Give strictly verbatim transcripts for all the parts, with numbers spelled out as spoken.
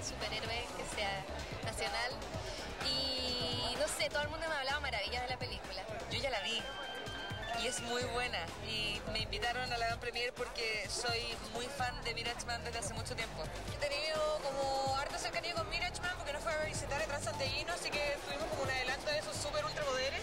superhéroe que sea nacional. Y no sé, todo el mundo me ha hablado maravillas de la película. Yo ya la vi y es muy buena. Y me invitaron a la Gran Premier porque soy muy fan de Mirachman desde hace mucho tiempo. He tenido como harta cercanía con Mirachman porque nos fue a visitar el Transantellino, así que tuvimos como un adelanto de esos super ultrapoderes.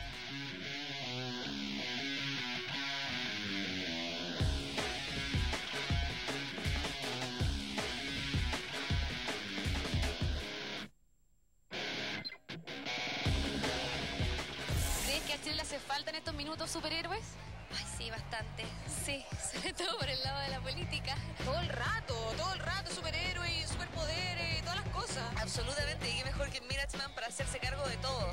¿A Chile le hace falta en estos minutos superhéroes? Ay, sí, bastante. Sí, sobre todo por el lado de la política. Todo el rato, todo el rato, superhéroes y superpoderes y todas las cosas. Absolutamente, y qué mejor que Mirachman para hacerse cargo de todo.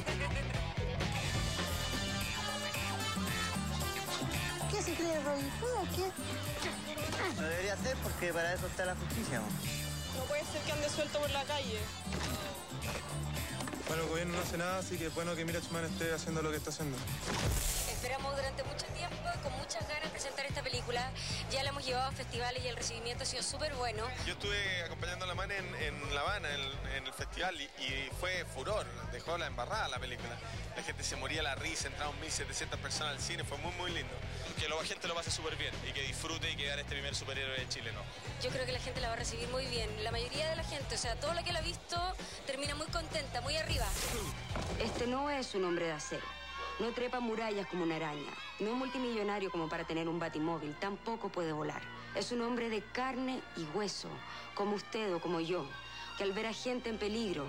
¿Qué se cree, Robin Hood o qué? No debería ser porque para eso está la justicia. No puede ser que ande suelto por la calle. Bueno, el gobierno no hace nada, así que es bueno que Mirachman esté haciendo lo que está haciendo. Esperamos durante mucho tiempo, con muchas ganas, presentar esta película. Ya la hemos llevado a festivales y el recibimiento ha sido súper bueno. Yo estuve acompañando a la MAN en, en La Habana, en, en el festival, y, y fue furor. Dejó la embarrada la película. La gente se moría la risa, entraron mil setecientas personas al cine, fue muy, muy lindo. Que la gente lo pase súper bien y que disfrute y que gane este primer superhéroe chileno. Yo creo que la gente la va a recibir muy bien. La mayoría de la gente, o sea, todo lo que la ha visto, termina muy contenta, muy arriba. Este no es un hombre de acero. No trepa murallas como una araña. No es multimillonario como para tener un batimóvil. Tampoco puede volar. Es un hombre de carne y hueso, como usted o como yo, que al ver a gente en peligro,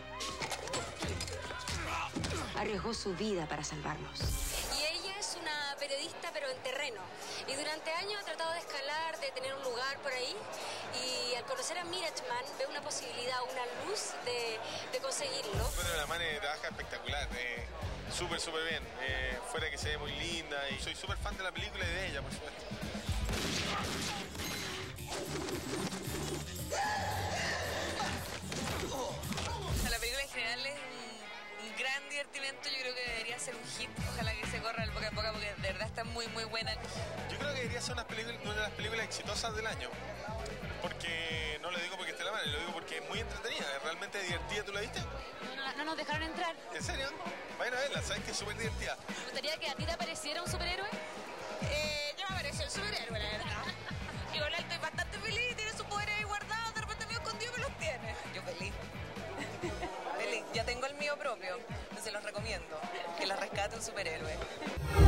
arriesgó su vida para salvarnos. Y ella es una periodista, pero en terreno. Y durante años ha tratado de escalar, de tener un lugar por ahí. Y al conocer a Mirachman, ve una posibilidad, una luz de, de conseguirlo. Bueno, la MAN trabaja espectacular. Eh. Súper, súper bien. Eh, fuera que se ve muy linda y soy súper fan de la película y de ella, por supuesto. La película en general es un, un gran divertimento. Yo creo que debería ser un hit. Ojalá que se corra el boca en boca porque de verdad está muy, muy buena. Yo creo que debería ser una, película, una de las películas exitosas del año. Porque no lo digo porque esté la mano, lo digo porque es muy entretenida, es realmente divertida. ¿Tú la viste? No, no, no nos dejaron entrar. ¿En serio? Vayan a verla, sabes que es súper divertida. ¿Te gustaría que a ti te apareciera un superhéroe? Eh, ya me apareció el superhéroe, la verdad. Y con él estoy bastante feliz, tiene sus poderes ahí guardados, de repente me escondido me los tiene. Yo feliz. Feliz. Ya tengo el mío propio, entonces los recomiendo. Que la rescate un superhéroe.